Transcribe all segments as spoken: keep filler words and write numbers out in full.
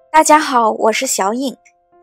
大家好，我是小颖。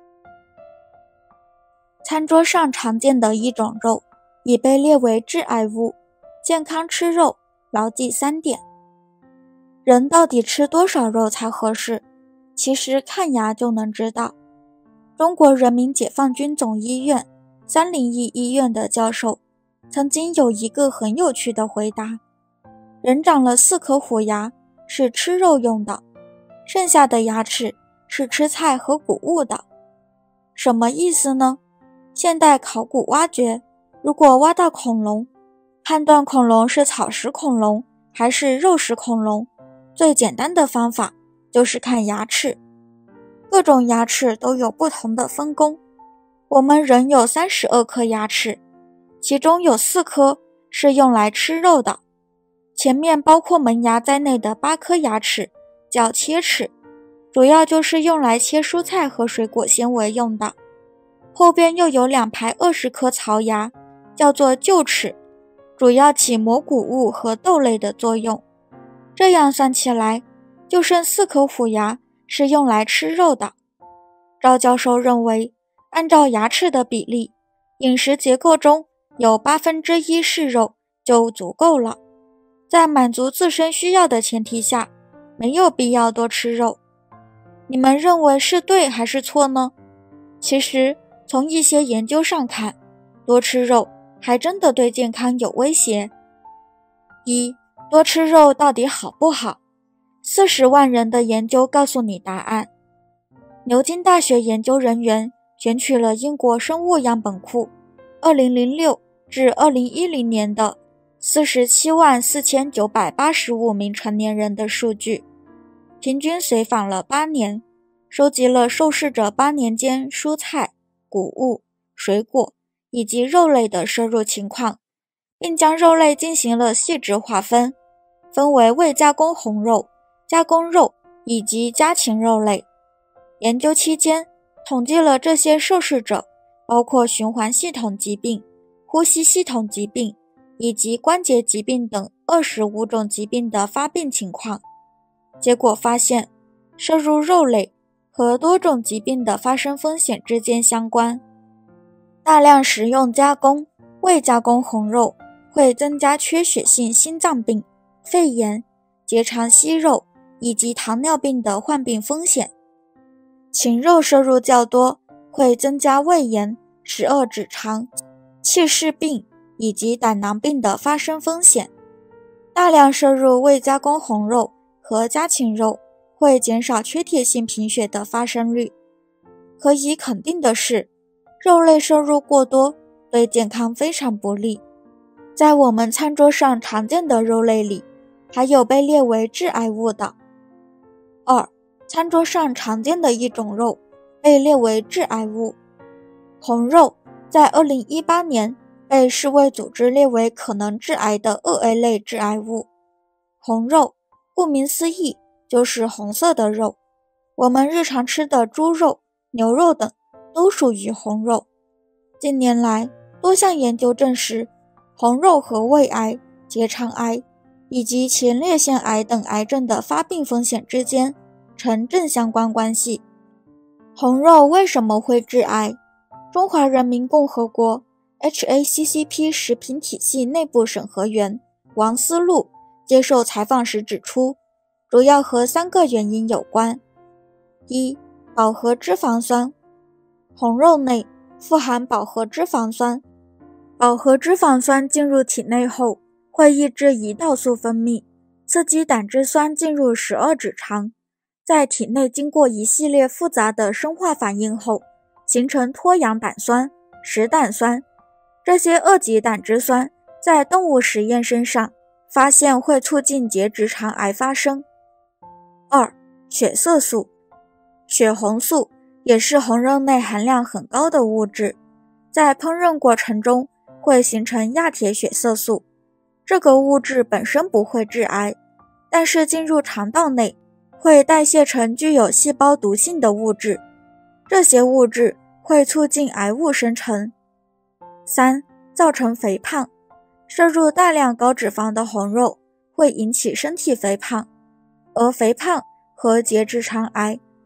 餐桌上常见的一种肉已被列为致癌物，健康吃肉，牢记三点。人到底吃多少肉才合适？其实看牙就能知道。中国人民解放军总医院三零一医院的教授曾经有一个很有趣的回答：人长了四颗虎牙是吃肉用的，剩下的牙齿是吃菜和谷物的。什么意思呢？现代考古挖掘，如果挖到恐龙，判断恐龙是草食恐龙还是肉食恐龙，最简单的方法就是看牙齿。各种牙齿都有不同的分工。我们人有三十二颗牙齿，其中有四颗是用来吃肉的。前面包括门牙在内的八颗牙齿叫切齿，主要就是用来切蔬菜和水果纤维用的。后边又有两排二十颗槽牙，叫做臼齿，主要起磨谷物和豆类的作用。这样算起来，就剩四颗虎牙是用来吃肉的。赵教授认为，按照牙齿的比例，饮食结构中有八分之一是肉就足够了。在满足自身需要的前提下，没有必要多吃肉。你们认为是对还是错呢？其实从一些研究上看，多吃肉还真的对健康有威胁。一、多吃肉到底好不好？四十万人的研究告诉你答案。牛津大学研究人员选取了英国生物样本库二零零六至二零一零年的四十七万四千九百八十五名成年人的数据，平均随访了八年，收集了受试者八年间蔬菜、谷物、水果以及肉类的摄入情况，并将肉类进行了细致划分，分为未加工红肉、加工肉以及家禽肉类。研究期间，统计了这些受试者包括循环系统疾病、呼吸系统疾病以及关节疾病等二十五种疾病的发病情况。结果发现，摄入肉类和多种疾病的发生风险之间相关。大量食用加工、未加工红肉会增加缺血性心脏病、肺炎、结肠息肉以及糖尿病的患病风险。禽肉摄入较多会增加胃炎、十二指肠、气室病以及胆囊病的发生风险。大量摄入未加工红肉和家禽肉会减少缺铁性贫血的发生率。可以肯定的是，肉类摄入过多对健康非常不利。在我们餐桌上常见的肉类里，还有被列为致癌物的。二、餐桌上常见的一种肉被列为致癌物。红肉在二零一八年被世卫组织列为可能致癌的二 A 类致癌物。红肉顾名思义就是红色的肉，我们日常吃的猪肉、牛肉等都属于红肉。近年来，多项研究证实，红肉和胃癌、结肠癌以及前列腺癌等癌症的发病风险之间呈正相关关系。红肉为什么会致癌？中华人民共和国 H A C C P 食品体系内部审核员王思路接受采访时指出，主要和三个原因有关。一、饱和脂肪酸。红肉内富含饱和脂肪酸，饱和脂肪酸进入体内后，会抑制胰岛素分泌，刺激胆汁酸进入十二指肠，在体内经过一系列复杂的生化反应后，形成脱氧胆酸、石胆酸。这些二级胆汁酸在动物实验身上发现会促进结直肠癌发生。二、血色素。血红素也是红肉内含量很高的物质，在烹饪过程中会形成亚铁血色素。这个物质本身不会致癌，但是进入肠道内会代谢成具有细胞毒性的物质，这些物质会促进癌物生成。三、造成肥胖。摄入大量高脂肪的红肉会引起身体肥胖，而肥胖和结直肠癌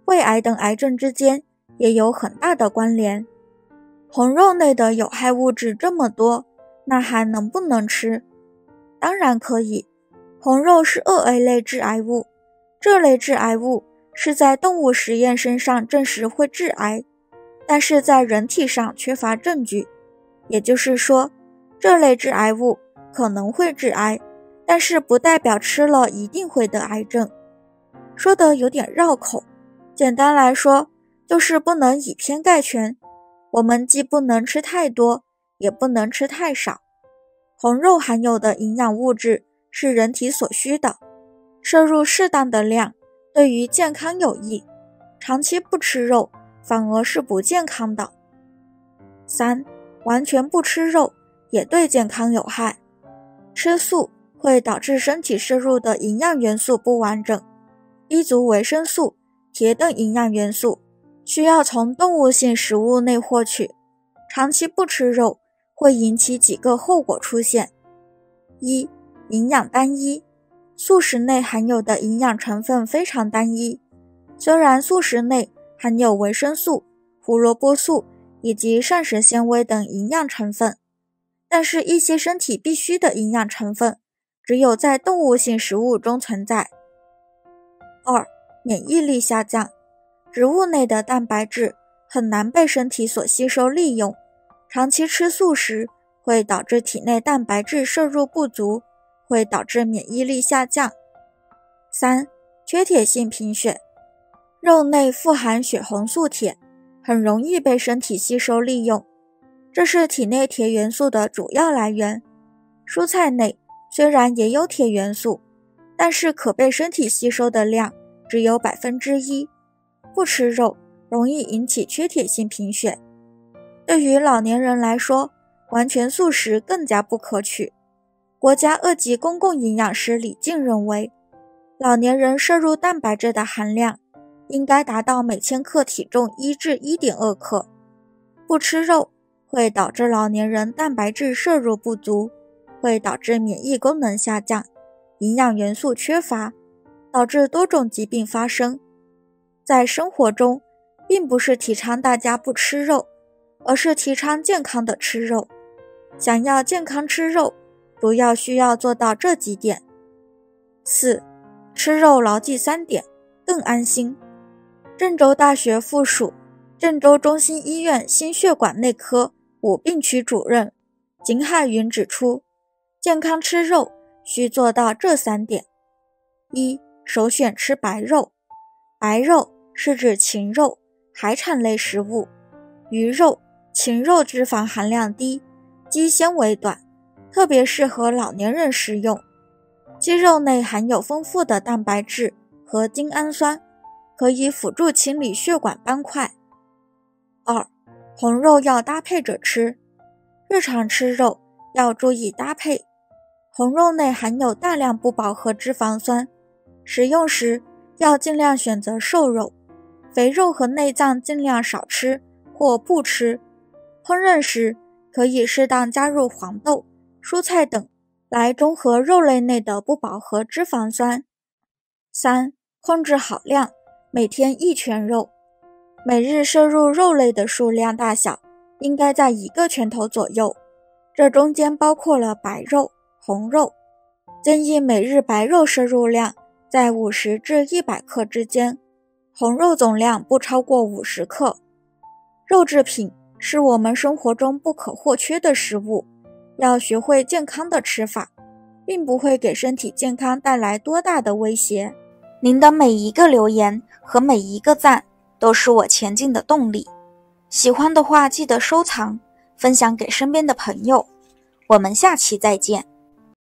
胃癌等癌症之间也有很大的关联。红肉内的有害物质这么多，那还能不能吃？当然可以。红肉是二 A 类致癌物，这类致癌物是在动物实验身上证实会致癌，但是在人体上缺乏证据。也就是说，这类致癌物可能会致癌，但是不代表吃了一定会得癌症。说得有点绕口，简单来说，就是不能以偏概全。我们既不能吃太多，也不能吃太少。红肉含有的营养物质是人体所需的，摄入适当的量，对于健康有益。长期不吃肉，反而是不健康的。三、完全不吃肉，也对健康有害。吃素会导致身体摄入的营养元素不完整，B 族维生素、铁等营养元素需要从动物性食物内获取。长期不吃肉会引起几个后果出现：一、营养单一，素食内含有的营养成分非常单一。虽然素食内含有维生素、胡萝卜素以及膳食纤维等营养成分，但是一些身体必需的营养成分只有在动物性食物中存在。二、免疫力下降，植物内的蛋白质很难被身体所吸收利用，长期吃素食会导致体内蛋白质摄入不足，会导致免疫力下降。三、缺铁性贫血，肉内富含血红素铁，很容易被身体吸收利用，这是体内铁元素的主要来源。蔬菜内虽然也有铁元素，但是可被身体吸收的量只有百分之一。不吃肉容易引起缺铁性贫血。对于老年人来说，完全素食更加不可取。国家二级公共营养师李静认为，老年人摄入蛋白质的含量应该达到每千克体重一至 一点二 克。不吃肉会导致老年人蛋白质摄入不足，会导致免疫功能下降，营养元素缺乏，导致多种疾病发生。在生活中，并不是提倡大家不吃肉，而是提倡健康的吃肉。想要健康吃肉，主要需要做到这几点。四、吃肉牢记三点，更安心。郑州大学附属郑州中心医院心血管内科五病区主任景海云指出，健康吃肉需做到这三点。一、首选吃白肉。白肉是指禽肉、海产类食物，鱼肉、禽肉脂肪含量低，肌纤维短，特别适合老年人食用。鸡肉内含有丰富的蛋白质和精氨酸，可以辅助清理血管斑块。二、红肉要搭配着吃。日常吃肉要注意搭配。红肉内含有大量不饱和脂肪酸，食用时要尽量选择瘦肉，肥肉和内脏尽量少吃或不吃。烹饪时可以适当加入黄豆、蔬菜等来中和肉类内的不饱和脂肪酸。三、控制好量，每天一拳肉。每日摄入肉类的数量大小应该在一个拳头左右，这中间包括了白肉、红肉。建议每日白肉摄入量在五十至一百克之间，红肉总量不超过五十克。肉制品是我们生活中不可或缺的食物，要学会健康的吃法，并不会给身体健康带来多大的威胁。您的每一个留言和每一个赞都是我前进的动力。喜欢的话记得收藏，分享给身边的朋友。我们下期再见。